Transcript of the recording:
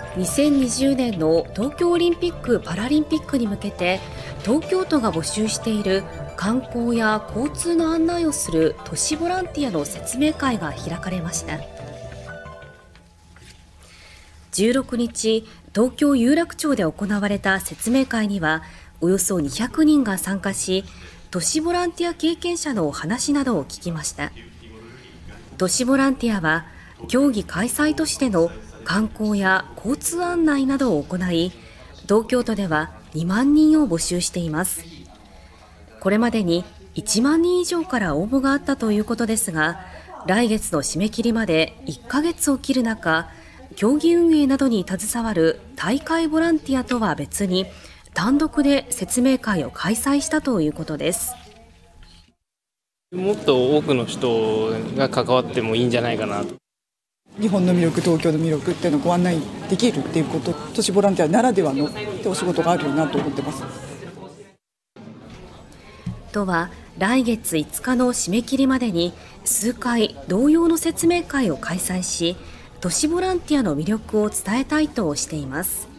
2020年の東京オリンピック・パラリンピックに向けて東京都が募集している観光や交通の案内をする都市ボランティアの説明会が開かれました。16日、東京有楽町で行われた説明会にはおよそ200人が参加し、都市ボランティア経験者の話などを聞きました。都市ボランティアは競技開催都市での観光や交通案内などを行い、東京都では2万人を募集しています。これまでに1万人以上から応募があったということですが、来月の締め切りまで1ヶ月を切る中、競技運営などに携わる大会ボランティアとは別に単独で説明会を開催したということです。 もっと多くの人が関わってもいいんじゃないかなと。 日本の魅力、東京の魅力っていうのをご案内できるっていうこと、都市ボランティアならではのお仕事があるよなと思ってます。 都は来月5日の締め切りまでに数回同様の説明会を開催し、都市ボランティアの魅力を伝えたいとしています。